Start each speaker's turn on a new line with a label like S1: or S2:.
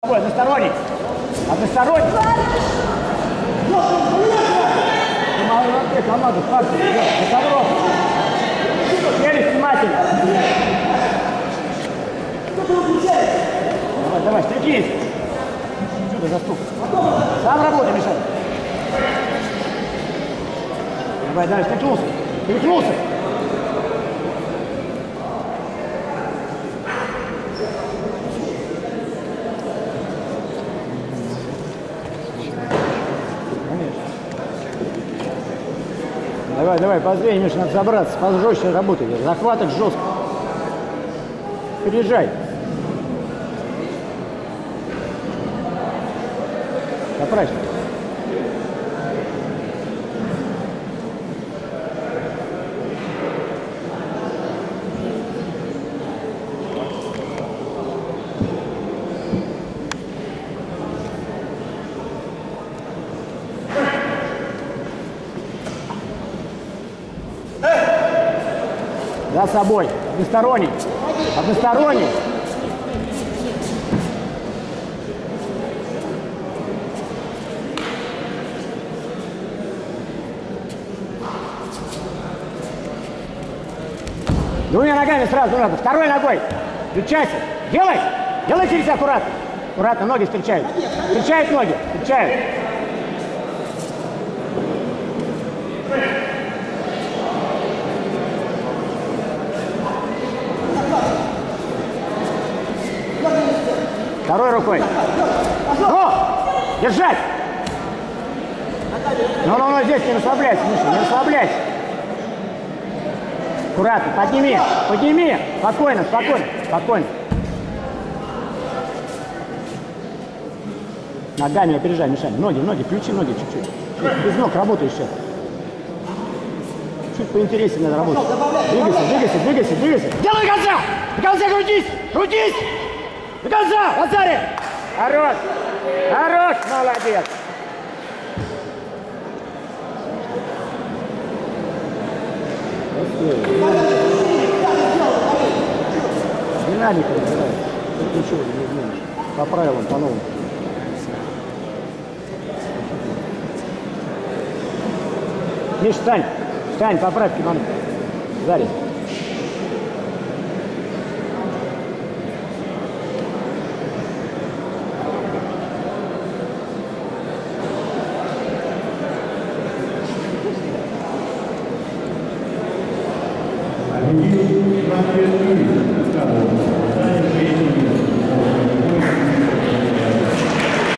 S1: Односторонний. Односторонний. Команду, партию, за ковром. Теперь внимательно. Давай, давай, стряхнись. Чудо заступ. Сам работай, Мишель. Давай, давай, стряхнулся. Стряхнулся. Давай, давай, позрей, Миша, надо забраться, пожестче работай. Захваток жестко. Переезжай. Направь. За собой. Односторонний. Односторонний. Двумя ногами сразу надо. Второй ногой. Включайся. Делай. Делай через себя аккуратно. Аккуратно. Ноги встречают. Встречают ноги. Встречают. Второй рукой. Ну! Держать! Ну, здесь не расслабляйся, Миша, не расслабляйся. Аккуратно, подними, подними. Спокойно, спокойно, спокойно. Ногами опережай, Миша. Ноги, включи ноги чуть-чуть. Без ног работаешь сейчас. Чуть поинтереснее надо работать. Двигайся. Делай до конца! До конца крутись! Крутись! До конца! Лазарь! Хорош! Хорош! Молодец! Динамика называется. Тут ничего не изменишь. По правилам, по новым. Миш, встань! Встань, поправь кимоно. Заря.